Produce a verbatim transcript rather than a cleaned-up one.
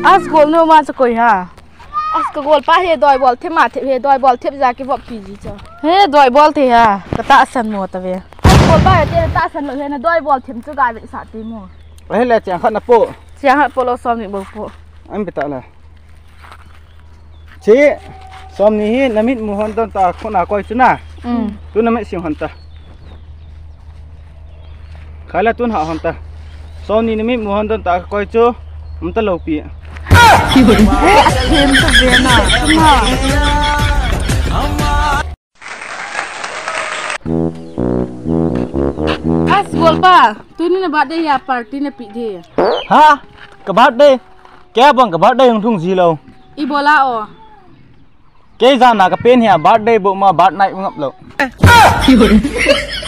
as gol no ma cha koi ha as ka gol pa he doi bol the ma the he doi bol thep ja ki bop pi ji cha he doi bol the ha ka ta san mo ta ve as gol pa he te ta san lo he na doi bol them chu ga ve sa ti mo he le chang khat na po chang ha polo som ni bo po anh bị tạ là chị xóm ní nằm ít mù hòn tao ta không nào coi chứ na tôi nằm ít xiềng hòn ta khá là tuân họ hòn ta xóm ní nằm ít mù hòn tao ta coi chứ không ta lâu bị thêm cho về nào as gol pa tu ni na ba de ya party na pi de ha cái bát đây cái bằng cái bát đây không thùng gì đâu ibola o cái ra là cái pen hè bát đây bộ mà bát này ngập lậu